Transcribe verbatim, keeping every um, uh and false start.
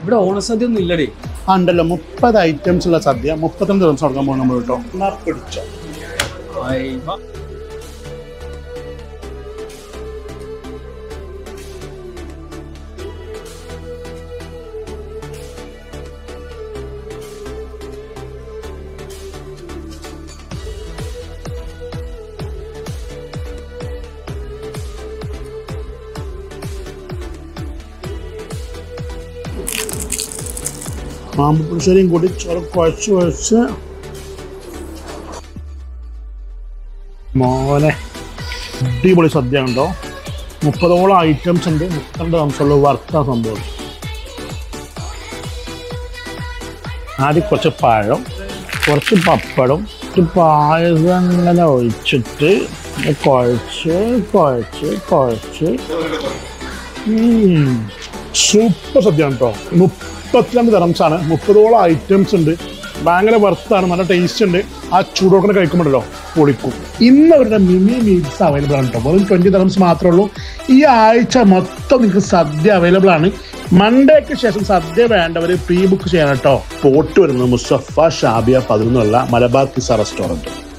ഇവിടെ ഓണസദ്യ ഒന്നും ഇല്ലടേ. ആ ഉണ്ടല്ലോ, മുപ്പത് ഐറ്റംസ് ഉള്ള സദ്യ മുപ്പത്തഞ്ച് ദിവസം തുടങ്ങാൻ പോകും നമ്മൾ കേട്ടോ. എന്നാ പിടിച്ചോ. മാമ്പുളിശ്ശേരിയും കൂടി ചോറ് കുഴച്ച് കുഴച്ച് മോനെ അടിപൊളി സദ്യ ഉണ്ടോ. മുപ്പതോളം ഐറ്റംസ് ഉണ്ട്, മുപ്പത്തിരണ്ട് ദിവസമുള്ള വർത്ത സംഭവം. ആദ്യം കുറച്ച് പഴം, കുറച്ച് പപ്പടം, കുറച്ച് പായസം ഇങ്ങനെ ഒഴിച്ചിട്ട് കുഴച്ച് കുഴച്ച് കുഴച്ച് സൂപ്പർ സദ്യ കേട്ടോ. മുപ്പത്തിരണ്ട് ദിറംസാണ്, മുപ്പതോളം ഐറ്റംസ് ഉണ്ട്, ഭയങ്കര വർത്താണ്, നല്ല ടേസ്റ്റ് ഉണ്ട്. ആ ചൂടോടെ കഴിക്കുമ്പോഴല്ലോ പൊളിക്കും. ഇന്ന് അവരുടെ മിനി മീൽസ് അവൈലബിൾ ആണ് കേട്ടോ. വെറും ട്വന്റി ദിറംസ് മാത്രമേ ഉള്ളൂ. ഈ ആഴ്ച മൊത്തം നിങ്ങൾക്ക് സദ്യ അവൈലബിൾ ആണ്. മൺഡേക്ക് ശേഷം സദ്യ വേണ്ടവർ പ്രീ ബുക്ക് ചെയ്യണം കേട്ടോ. പോട്ട് വരുന്നത് മുസ്തഫ ഷാബിയ പതിനൊന്നുള്ള മലബാർ കിസ റെസ്റ്റോറൻറ്റ്.